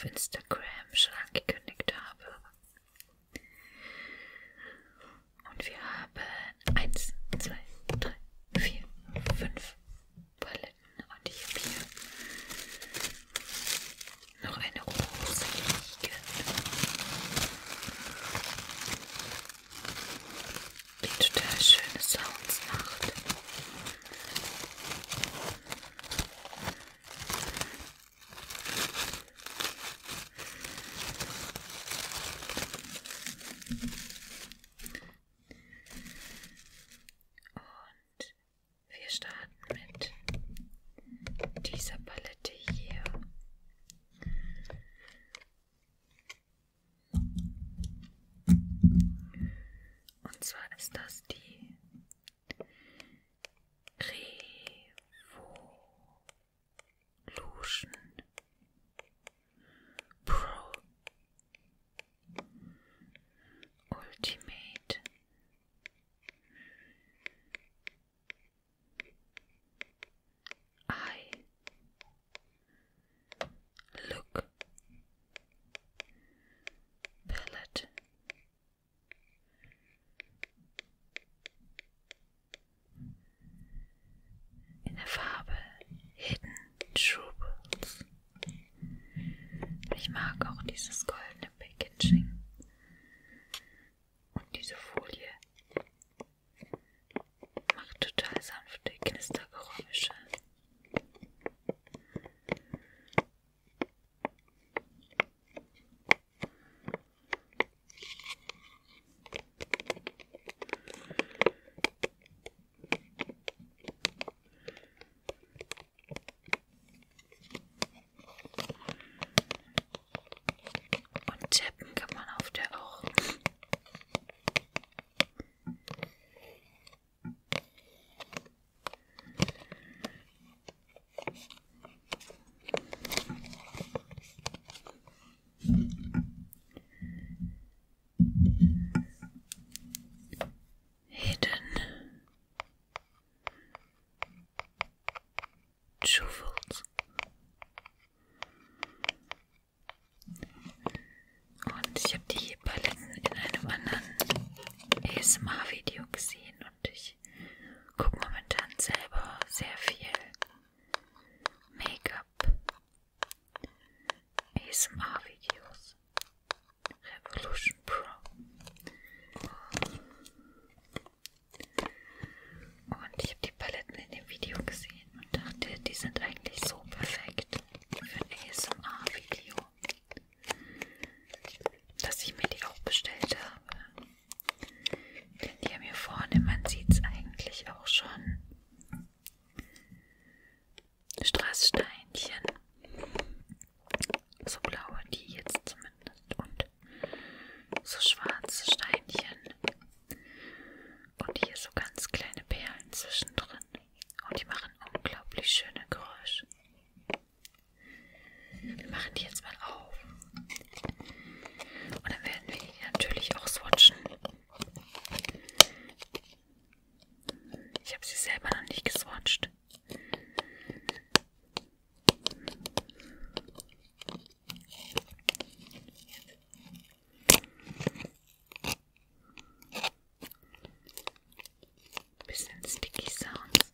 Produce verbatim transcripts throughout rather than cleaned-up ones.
auf Instagram schon angekündigt habe. Und wir haben eins, zwei, drei, vier, fünf Paletten. Und ich habe hier noch eine Rose liegen, die total schöne Sounds macht. Und wir starten mit dieser Palette hier. Und zwar ist das die Revolution Pro Ultimate Eye Look Palette. In der Farbe Hidden Troubles. Ich mag auch dieses goldene Packaging und diese Folie macht total sanfte Knistergeräusche. Und tappen kann man auf der auch. Hidden Jewels. Und ich habe die Paletten in einem anderen A S M R-Video gesehen und ich gucke momentan selber sehr viel Make-up A S M R-Videos. Revolution Pro. Und ich habe die Paletten in dem Video gesehen und dachte, die sind eigentlich so perfekt für ein A S M R-Video, dass ich mir die auch bestellt habe. Denn die haben hier vorne, man sieht es eigentlich auch schon, Strasssteinchen, so blaue, die jetzt zumindest, und so schwarze Steinchen und hier so ganz kleine Perlen zwischendrin und die machen unglaublich schöne Geräusche. Wir machen die jetzt mal auf und dann werden wir die natürlich auch swatchen. Ich habe sie selber noch nicht geswatcht. Bisschen sticky Sounds.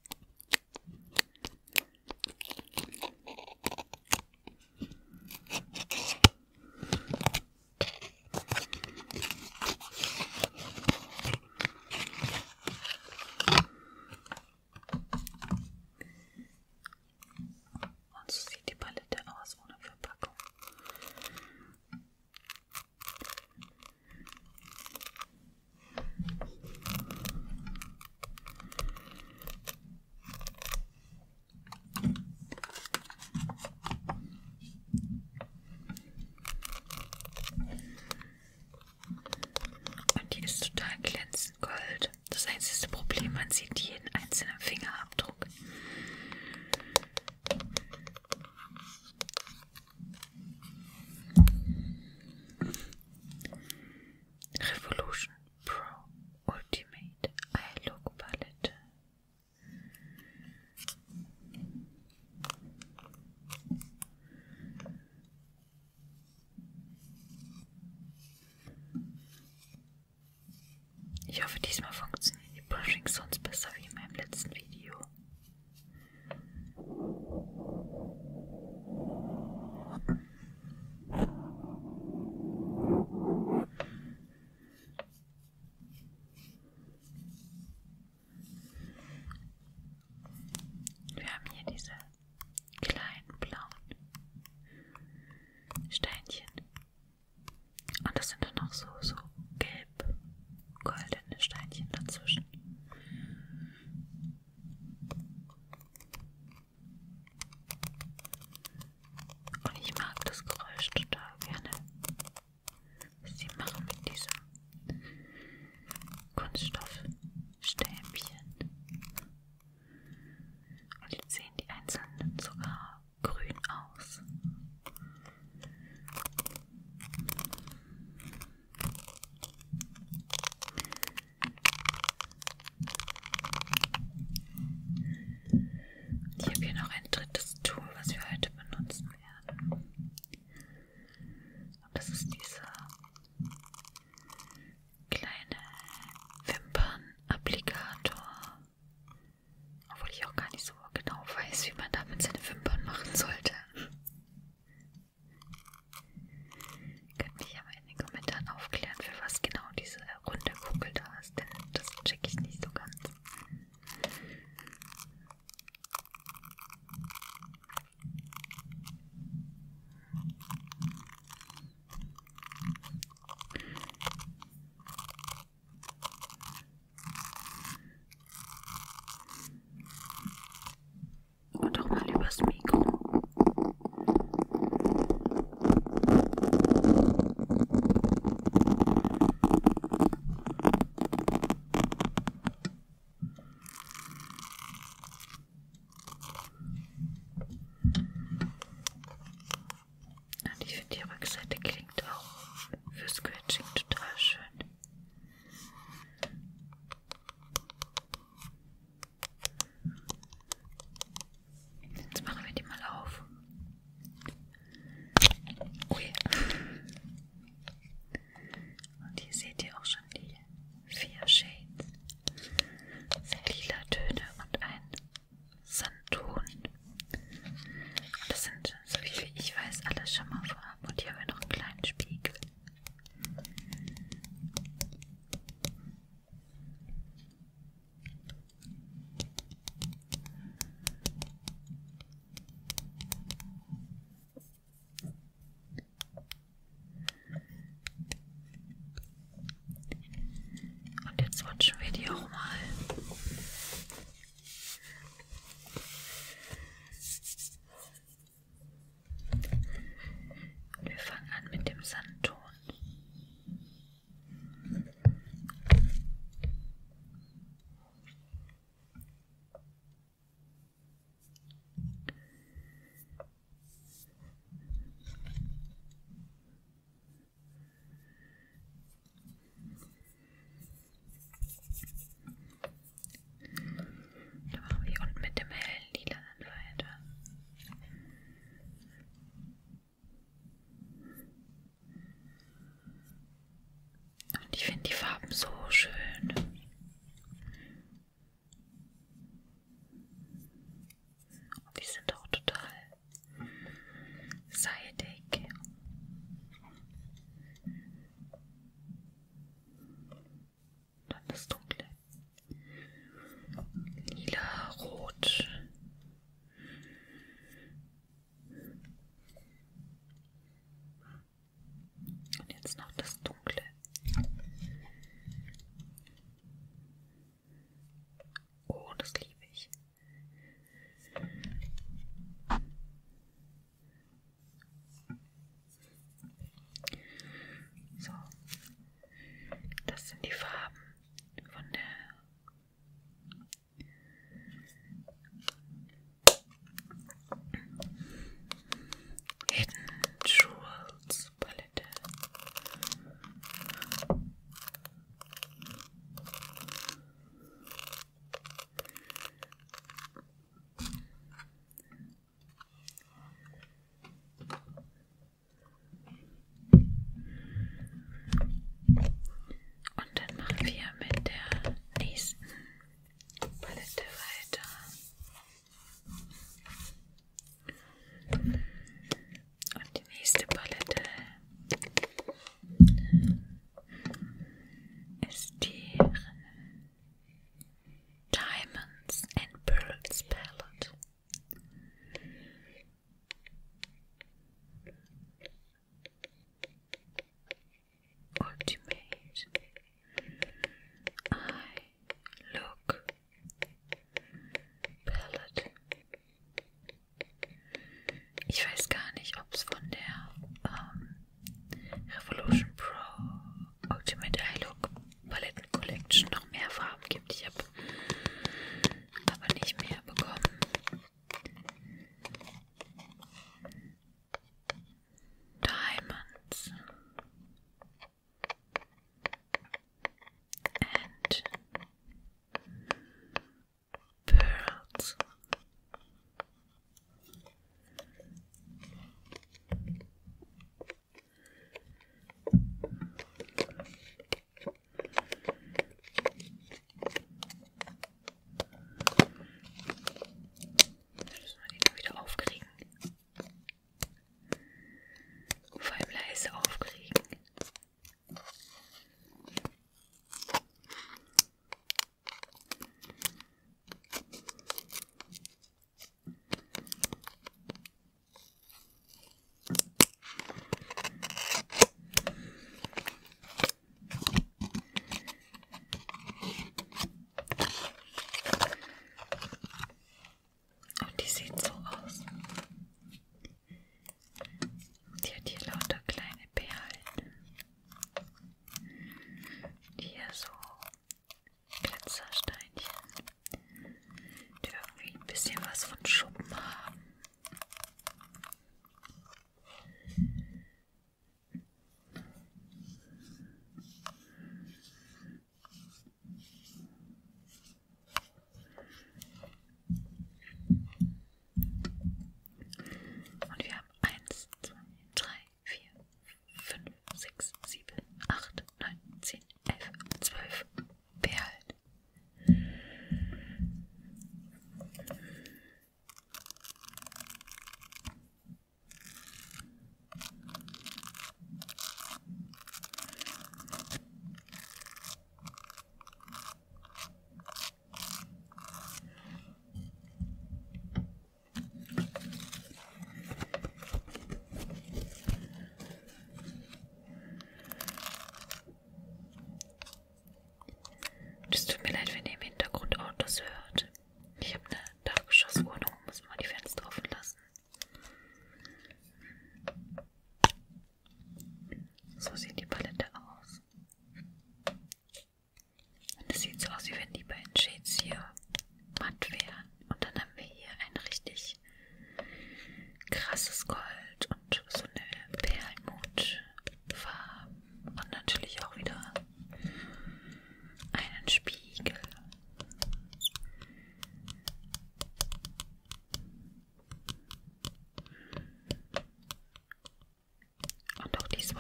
Diesmal funktionieren die Brushing Sounds besser wie in meinem letzten Video. Wir haben hier diese kleinen blauen Steinchen. Und das sind dann noch so, so gelb-goldene Steinchen dazwischen. Und ich mag das Geräusch total gerne, was sie machen mit diesem Kunststoffstäbchen. Und jetzt sehen die einzelnen sogar grün aus. Ich habe hier noch ein drittes Tool, was wir heute benutzen werden. Und das ist dieser kleine Wimpernapplikator. Obwohl ich auch gar nicht so genau weiß, wie man damit seine Wimpern machen sollte. Könnt mich ja mal in den Kommentaren aufklären, für was genau diese runde Kugel da ist, denn das check ich nicht so ganz. Und auch mal übers Mikro. Und ich finde, die Rückseite klingt auch für Scratching total schön. Jetzt machen wir die mal auf. Ui. Und hier seht ihr auch schon die vier Shades. Das sind lila Töne und ein Sandton. Und das sind, so wie ich weiß, alle Schimmerfarben. Und hier haben wir noch einen kleinen Spiegel. Und jetzt swatchen wir die auch mal. Und wir fangen an mit dem Sandton. Dann machen wir hier unten mit dem hellen Lila dann weiter.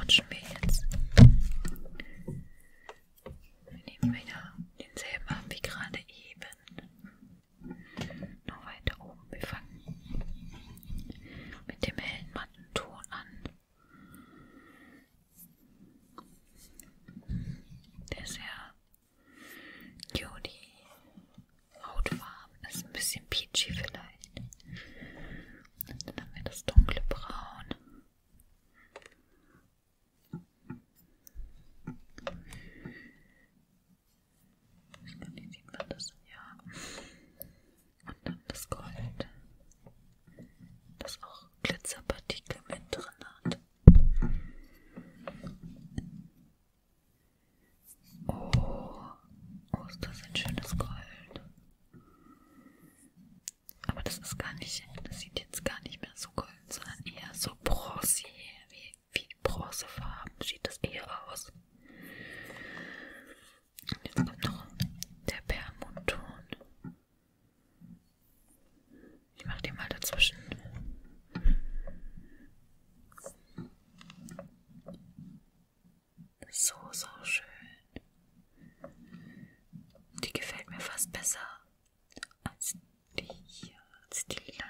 swatchen wir jetzt. Wir nehmen wieder denselben ab wie gerade eben. Noch weiter oben. Wir fangen mit dem hellen matten Ton an. Der ist sehr Judy. Hautfarben ist ein bisschen peachy vielleicht. Dann haben wir das dunkle Braun. Ich kann nicht sehen, was das ja. Und dann das Gold, das auch Glitzerpartikel mit drin hat. Oh, oh, ist das ein schönes Gold. Aber das ist gar nicht, das sieht jetzt gar nicht mehr so golden, sondern eher so bronzy, wie, wie Bronzefarben sieht das eher aus. Und jetzt kommt noch der Perlmuttton. Ich mache den mal dazwischen. So, so schön. Die gefällt mir fast besser als die hier, als die lilane.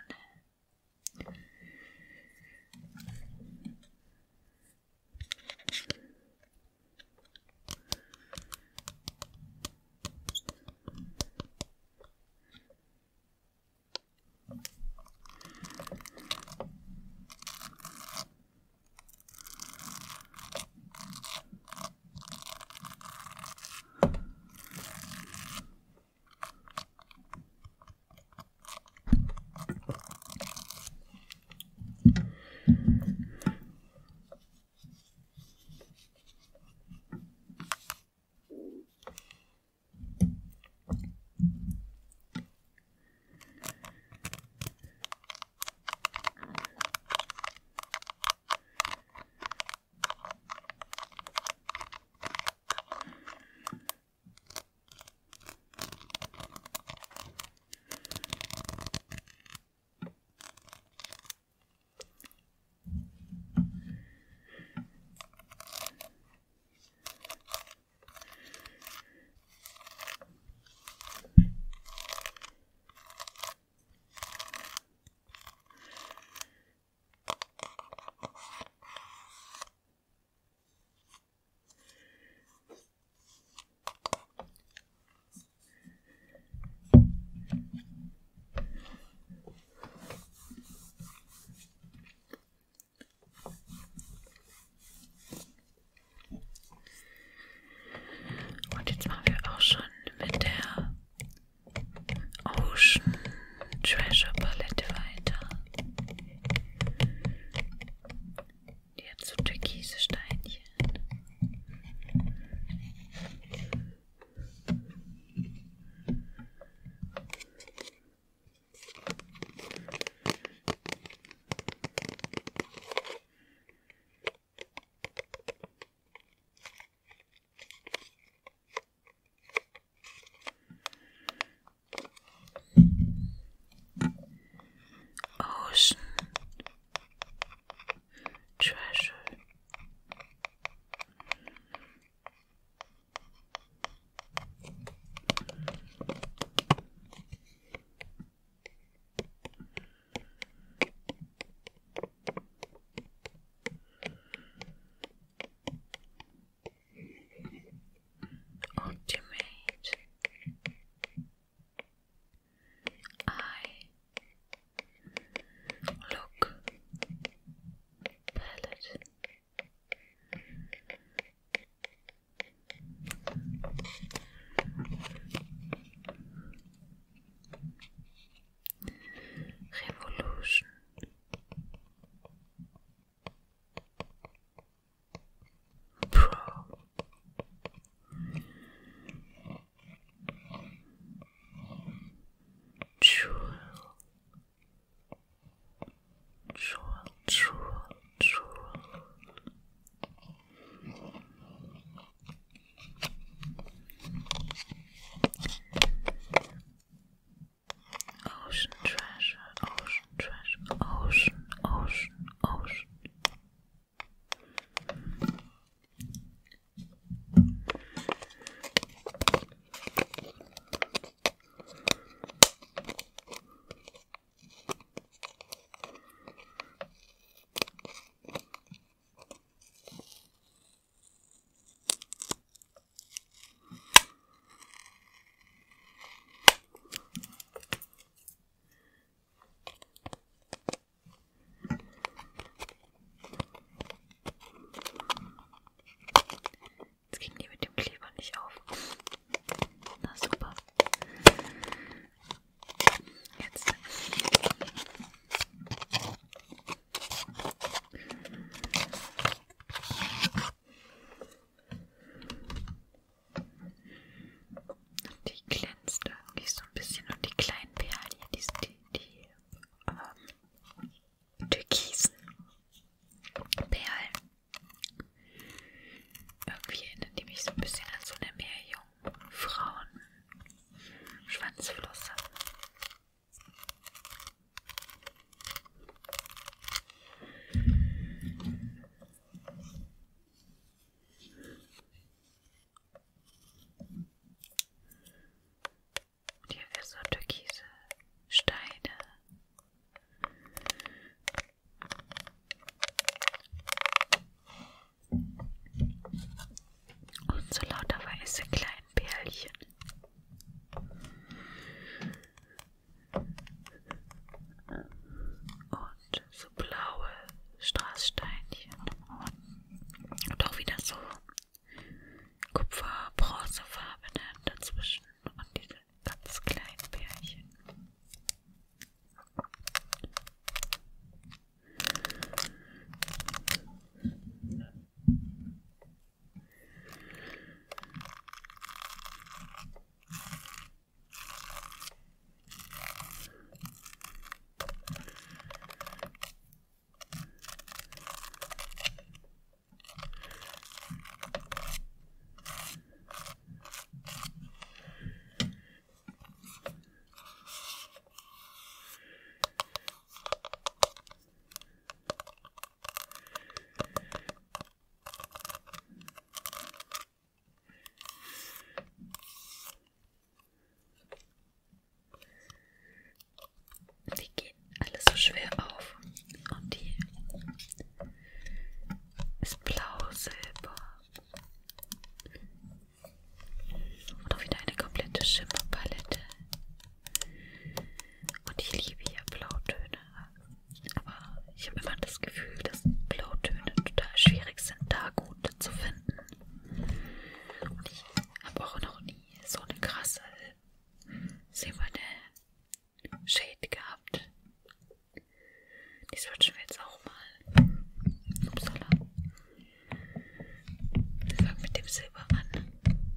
Silber an.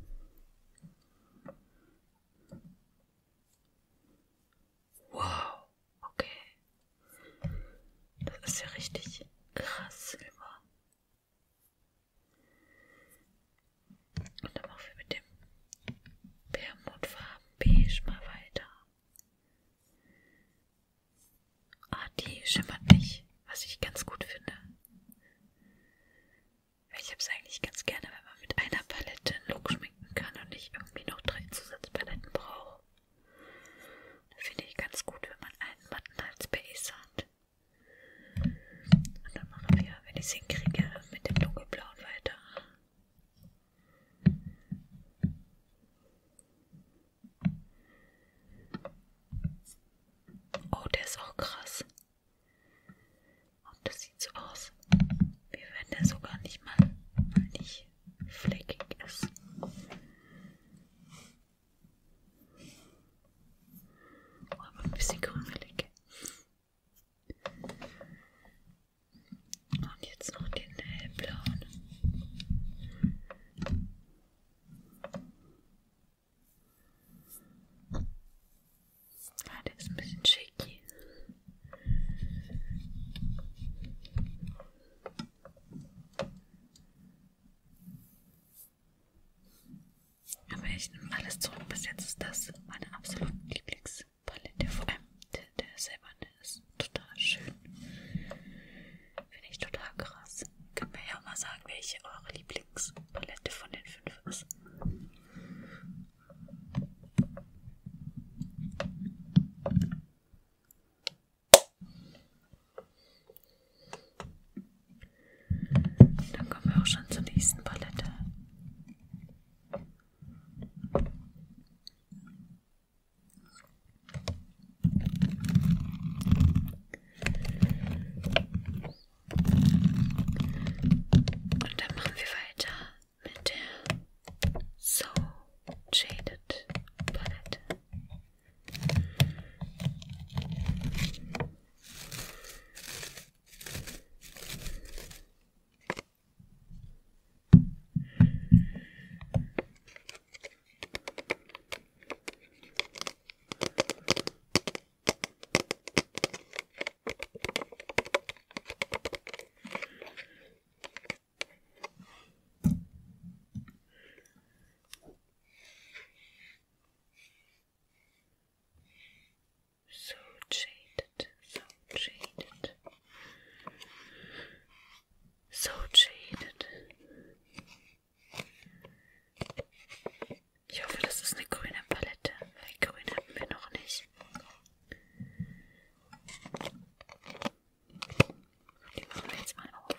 Wow, okay. Das ist ja richtig krass Silber. Und dann machen wir mit dem Perlmuttfarben Beige mal weiter. Ah, die schimmert nicht, was ich ganz gut finde. Ich habe es eigentlich ganz gerne, wenn man mit einer Palette einen Look schminken kann und nicht irgendwie noch drei Zusatzpaletten braucht. Da finde ich ganz gut, wenn man einen matten als Base hat. Und dann machen wir, wenn ich es hinkriege, mit dem dunkelblauen weiter. Oh, der ist auch krass. Und das sieht so aus, wie wenn der sogar nicht mal, mal nicht fleckig ist. Oh, aber ein bisschen krümelig. Und jetzt noch den hellblauen. Ah, der ist ein bisschen shaky. Aber ich nehme alles zurück. Bis jetzt ist das meine absolute Lieblingspalette. Vor allem der, der silberne ist total schön. Finde ich total krass. Könnt mir ja auch mal sagen, welche eure Lieblingspalette von den fünf ist. Dann kommen wir auch schon zur nächsten Palette. Und dann machen wir weiter mit der So Shaded Palette. So shaded, so shaded, so shaded. Ich hoffe, das ist eine grüne Palette, weil grün hatten wir noch nicht. Die machen wir jetzt mal auf.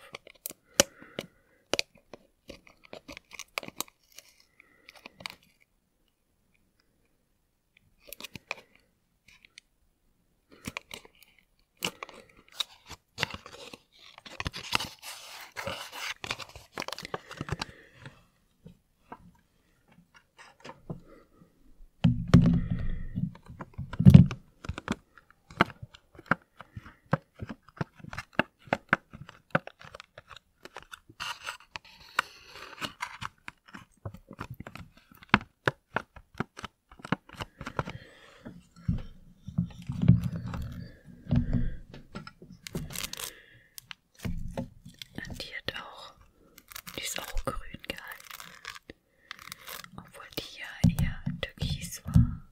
Und die hat auch, die ist auch grün gehalten, obwohl die ja eher türkis war.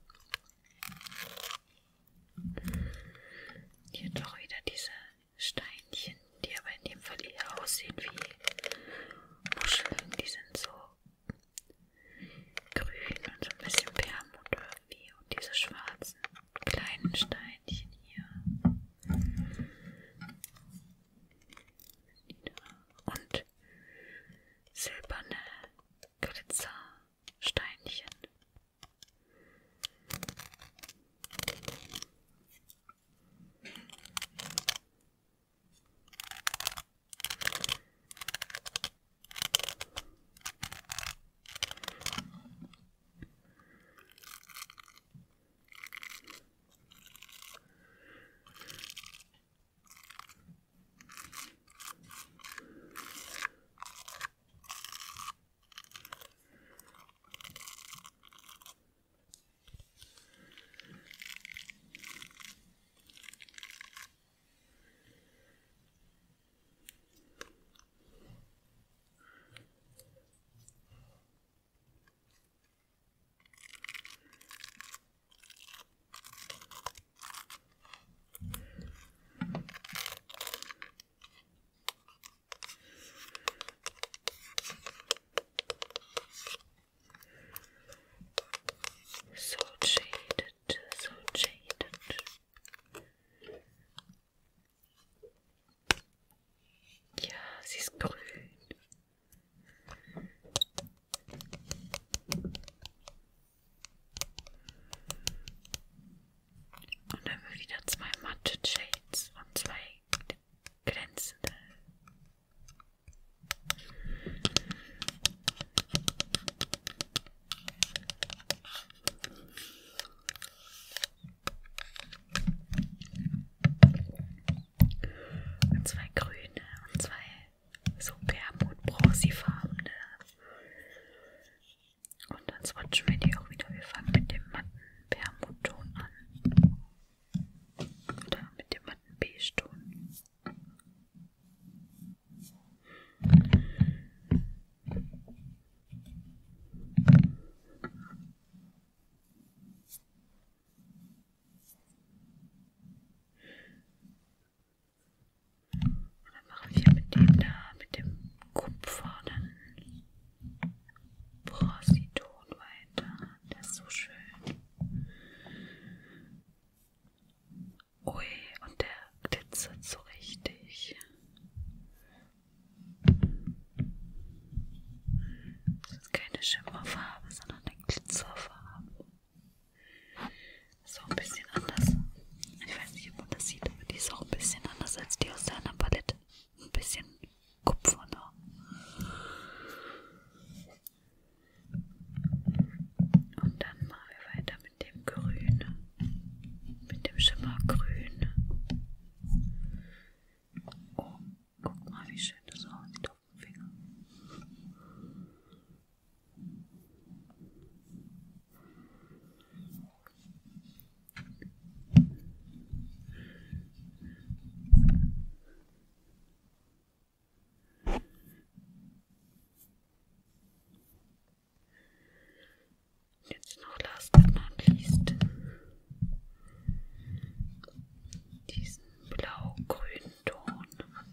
Die hat auch wieder diese Steinchen, die aber in dem Fall eher aussehen wie Muscheln. Die sind so grün und so ein bisschen Perlmutt irgendwie. Und diese schwarzen kleinen Steinchen hier. Und silberne Glitzersteinchen. keine Schimmerfarbe, sondern eine Glitzerfarbe. So ein bisschen anders. Ich weiß nicht, ob man das sieht, aber die ist auch ein bisschen anders als die aus deiner Palette. Ein bisschen kupferner. Und dann machen wir weiter mit dem Grün. Mit dem Schimmergrün. Oh, guck mal, wie schön das aussieht auf dem Finger. Jetzt noch last but not least diesen blau-grünen Ton.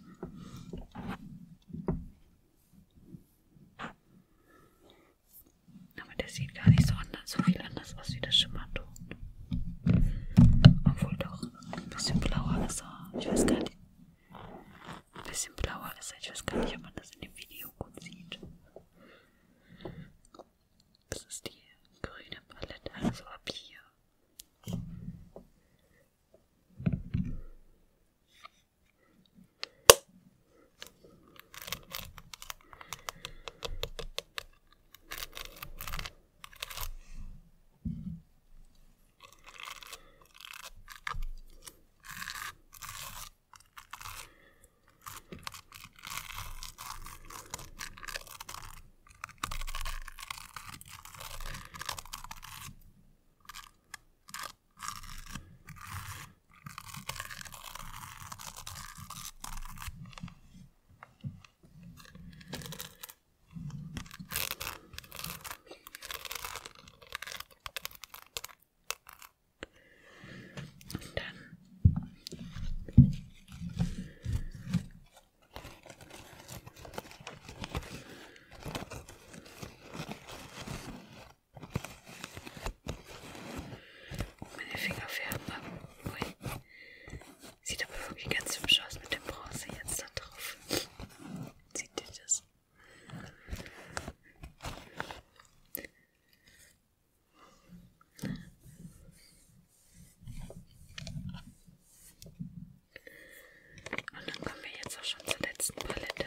Aber der sieht gar nicht so anders, so viel anders aus wie der Schimmerton. Obwohl doch ein bisschen blauer ist er. Ich weiß gar nicht. Ein bisschen blauer ist er. Ich weiß gar nicht, ob man das in dem Video gut sieht. Das ist die grüne Palette, also ab hier. Sieht aber wirklich ganz hübsch aus mit dem Bronze jetzt da drauf. Seht ihr das? Und dann kommen wir jetzt auch schon zur letzten Palette.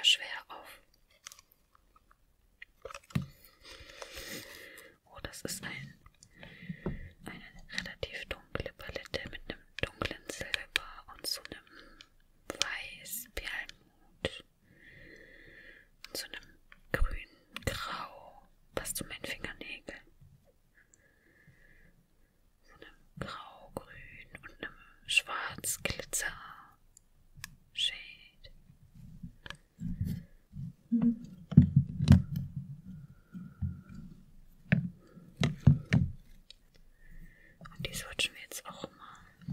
schwer auf. Oh, das ist ein, eine relativ dunkle Palette mit einem dunklen Silber und so einem Weiß, Perlmut und so einem grün, grau, passt zu meinen Fingernägeln. So einem grau, grün und einem schwarz Glitzer Shade. Und die swatchen wir jetzt auch mal.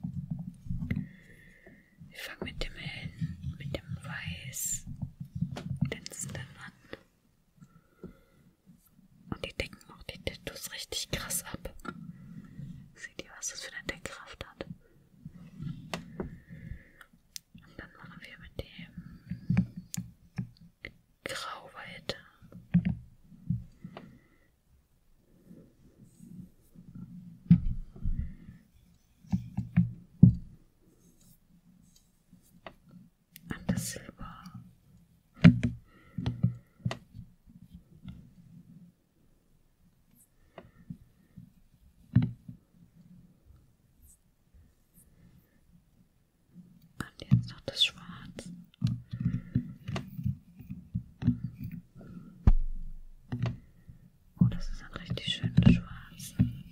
Wir fangen mit dem hellen, mit dem weiß glänzenden an. Und die decken auch die Tattoos richtig krass ab. Seht ihr, was das für eine Deckkraft hat? Und dann machen wir mit dem Grau weiter. Und das Silber. Und jetzt noch das Schwarz. Oh, das ist ein richtig schönes Schwarz.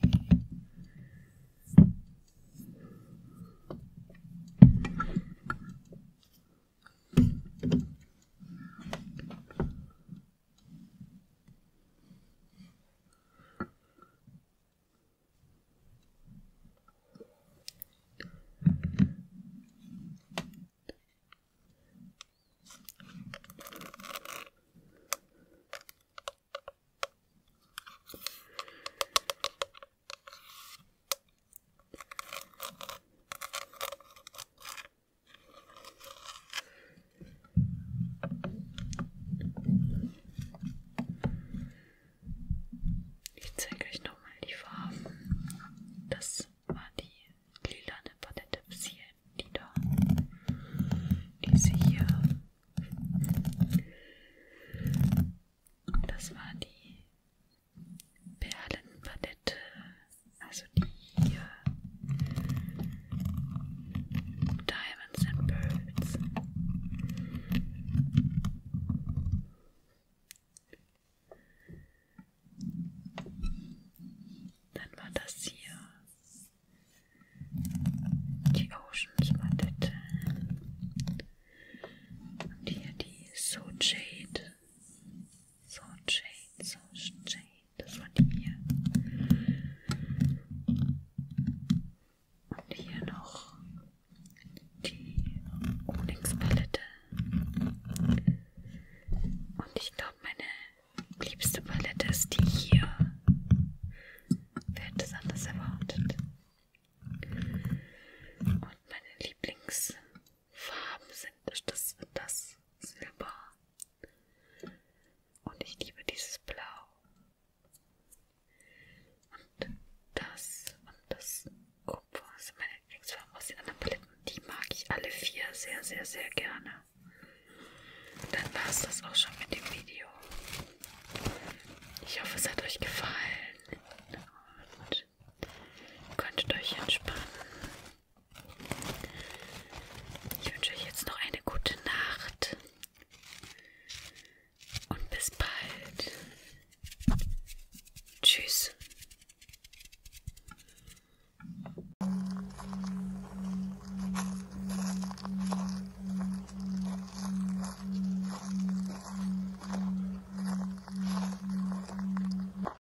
Ich zeige euch nochmal die Farben. Das war die lilane Palette bis hierhin, die da. Diese hier. Das war die Perlenpalette. Also die hier. Diamonds and Pearls. Dann war das hier die Oceans Palette. Und hier die So Jade. So Jade, So Jade. Das war die hier. Und hier noch die Onyx Palette. Und ich glaube, meine liebste Palette ist die hier. Wer hätte es anders erwartet? Und meine Lieblingsfarben sind das, das Silber. Und ich liebe dieses Blau. Und das und das Kupfer sind meine Lieblingsfarben aus den anderen Paletten. Die mag ich alle vier sehr, sehr, sehr gerne. Dann war es das auch schon mit dem Video. Ich hoffe, es hat euch gefallen und konntet euch entspannen.